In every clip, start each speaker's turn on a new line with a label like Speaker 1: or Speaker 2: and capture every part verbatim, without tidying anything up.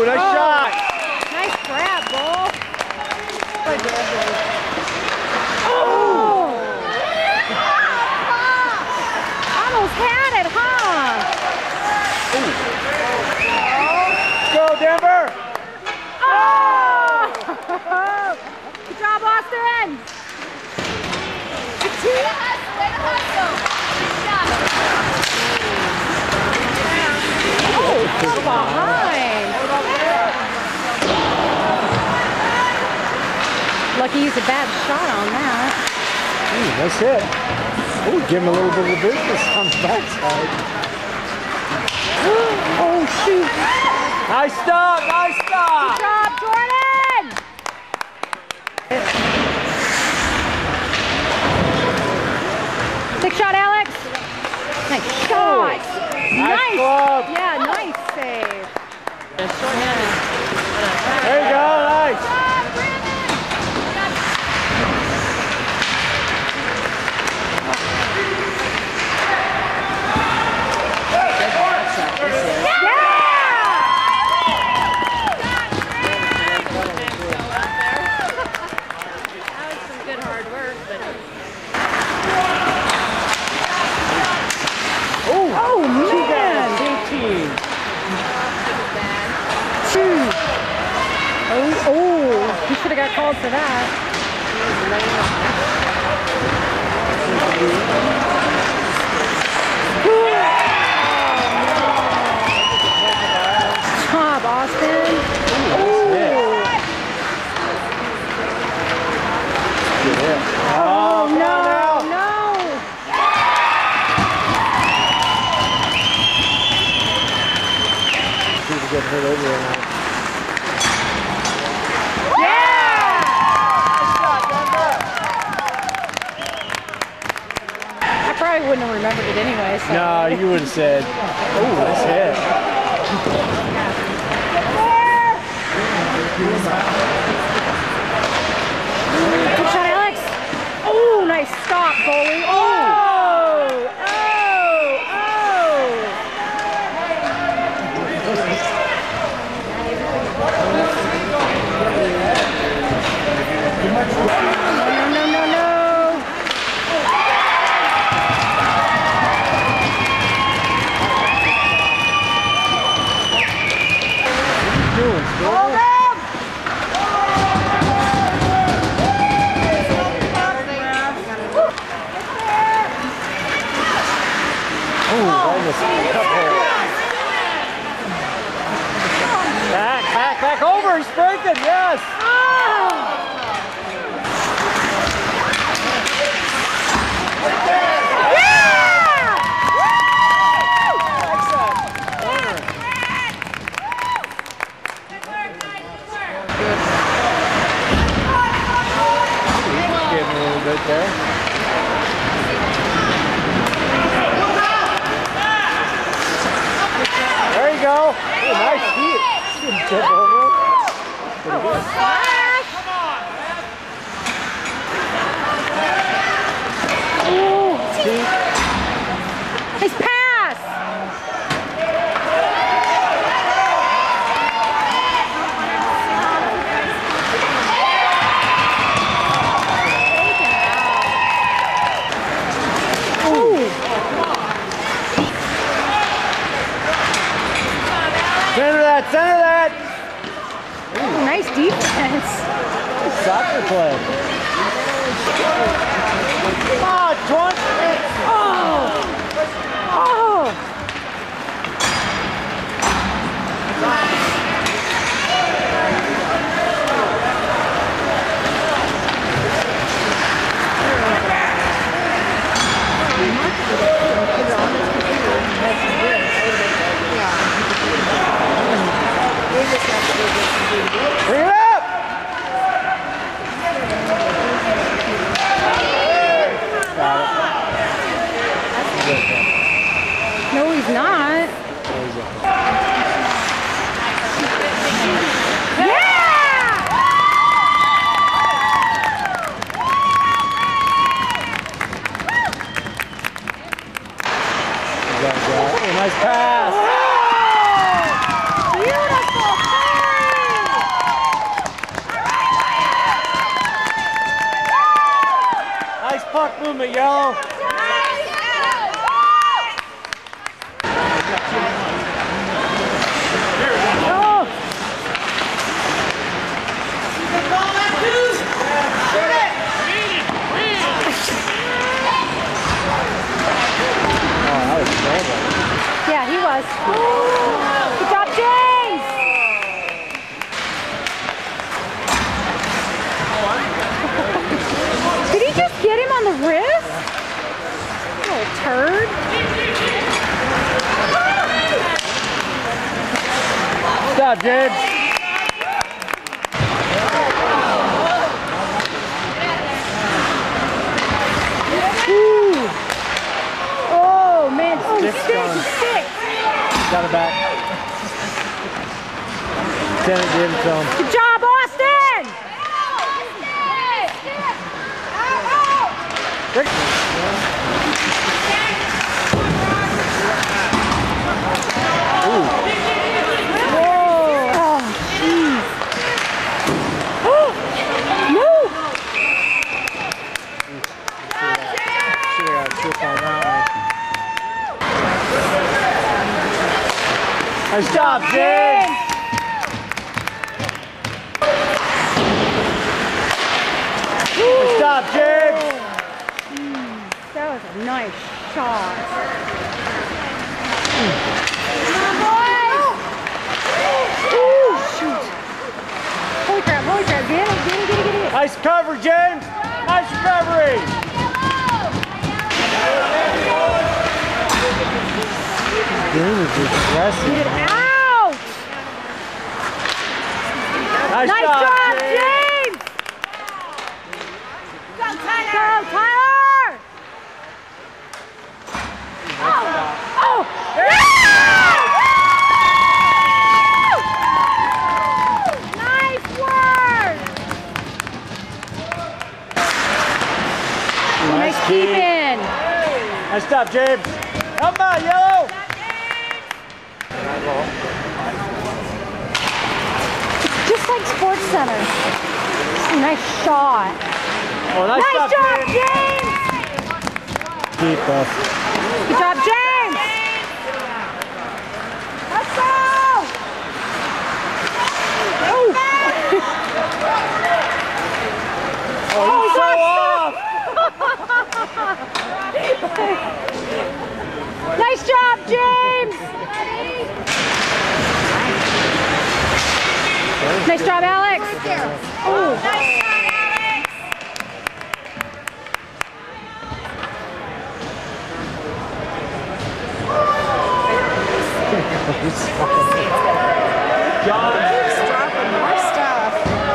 Speaker 1: Ooh, nice
Speaker 2: oh.
Speaker 1: shot.
Speaker 2: Nice grab, Bull.
Speaker 1: Oh!
Speaker 2: Almost had it, huh?
Speaker 1: Go, Denver!
Speaker 2: Oh! Good job, Austin! Oh, from behind. Lucky he's a bad shot on that.
Speaker 1: Ooh, nice hit. Ooh, give him a little bit of business on the backside.
Speaker 2: Oh, shoot.
Speaker 1: Nice stop, nice stop.
Speaker 2: Good job, Jordan! Big shot, Alex. Nice shot.
Speaker 1: Nice
Speaker 2: Nice.
Speaker 1: glove.
Speaker 2: Yeah, nice save.
Speaker 1: There you go, nice.
Speaker 2: Oh, man! Two. Oh, oh, he should have got called for that. Good job, Austin.
Speaker 1: Oh,
Speaker 2: no, no.
Speaker 1: People get hurt over there now.
Speaker 2: I probably wouldn't have remembered it anyway. So.
Speaker 1: No, you would have said, oh, nice hit.
Speaker 2: Good shot, Alex. Oh, nice stop, goalie. Oh, oh, oh. No, no, no, no.
Speaker 1: Hold him! Oh, right in the cup hole. Back, back, back over. He's breaking, yes.
Speaker 2: Oh.
Speaker 1: Right there. There you go. Ooh, nice hit. Didn't tip over.
Speaker 2: Oh, smash. Ooh. Nice pass.
Speaker 1: Center that, center that!
Speaker 2: Ooh, nice defense.
Speaker 1: Soccer play. Come on, twenty!
Speaker 2: Oh! Oh!
Speaker 1: Bring it up!
Speaker 2: No, he's not. Yeah!
Speaker 1: Oh, nice pass.
Speaker 2: Oh, beautiful pass!
Speaker 1: puck movement, yellow.
Speaker 2: Oh!
Speaker 1: Oh, that was terrible.
Speaker 2: Yeah, he was. Good job, James! Did he just get him on the wrist? Little turd.
Speaker 1: Stop, James.
Speaker 2: Ooh. Oh, man. Oh,
Speaker 1: Stick's
Speaker 2: stick,
Speaker 1: gone.
Speaker 2: stick.
Speaker 1: Got it back. Lieutenant didn't tell him.
Speaker 2: Good job, Austin!
Speaker 1: Rick. Ooh.
Speaker 2: Whoa. Oh, jeez. Oh, no!
Speaker 1: Should have got a trip on that one. Nice job, James. Nice job, James.
Speaker 2: That was a nice shot. Ooh, shoot. Holy crap, holy crap. Get it, get it, get it, get it.
Speaker 1: Nice cover, James. Nice recovery. Game is aggressive.
Speaker 2: Get it out!
Speaker 1: Nice,
Speaker 2: Nice
Speaker 1: job,
Speaker 2: job,
Speaker 1: James.
Speaker 2: James! Go, Tyler! Go, Tyler! Oh! Oh! Yeah! Nice work! Nice
Speaker 1: keep.
Speaker 2: keeping!
Speaker 1: Nice job, James. Come on, yellow.
Speaker 2: Just like Sports Center. Nice shot.
Speaker 1: Oh, nice,
Speaker 2: Nice
Speaker 1: job,
Speaker 2: job,
Speaker 1: James.
Speaker 2: James!
Speaker 1: Keep us.
Speaker 2: Good job, James! Let's go! Oh,
Speaker 1: Oh, he's so off.
Speaker 2: nice job, James! Nice job, Alex! Oh.
Speaker 1: John.
Speaker 3: Dropping more stuff.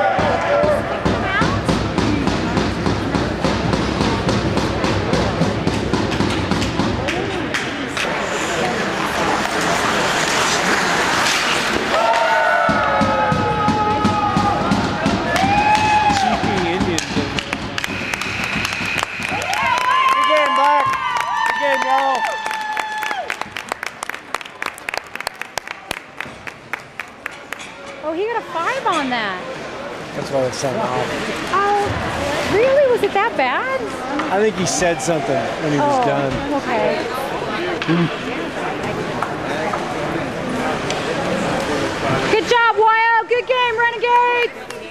Speaker 1: Cheaping Indians. Good game, Black. Good game, yellow.
Speaker 2: Oh, he got a five on that.
Speaker 1: That's why they sent him off.
Speaker 2: Oh, really? Was it that bad?
Speaker 1: I think he said something when he was
Speaker 2: oh,
Speaker 1: done.
Speaker 2: okay. Good job, Wyo. Good game, Renegades.